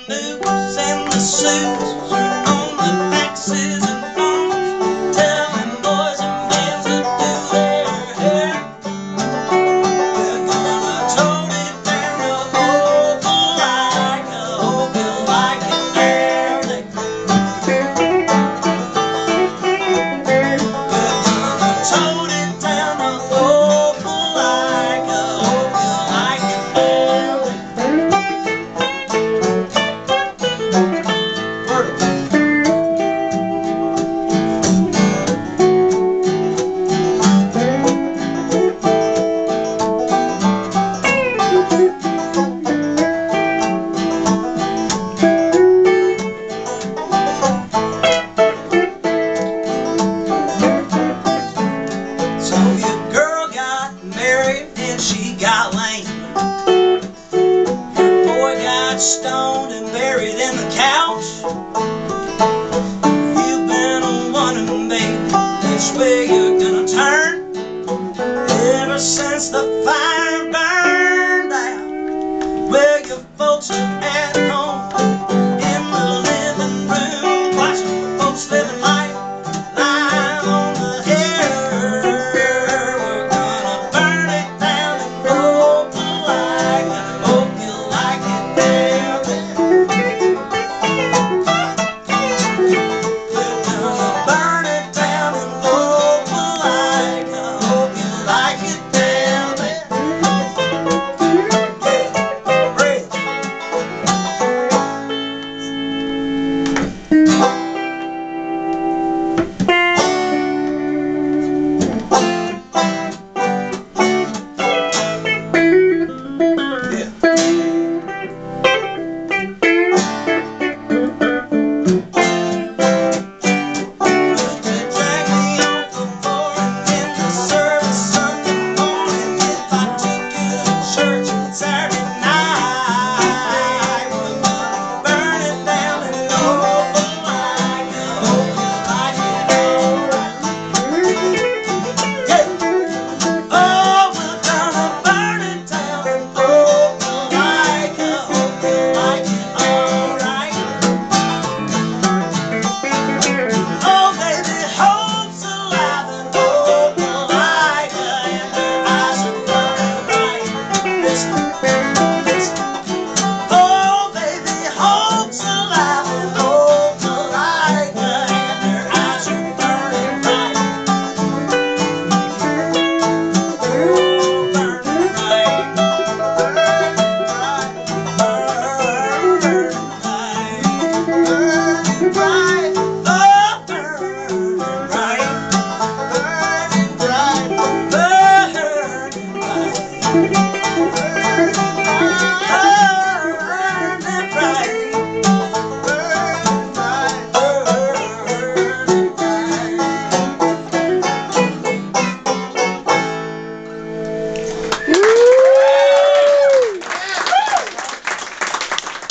news and the suits are on the faxes and phones, telling boys and bands to do their hair. We're gonna tone it down to Opelika. Hope you like it there. We're gonna tone it down to Opelika. Hope you like it there. So your girl got married and she got lame. Your boy got stoned and buried in the couch. You've been wondering, babe, which way you're gonna turn. Ever since the fire burned out where your folks are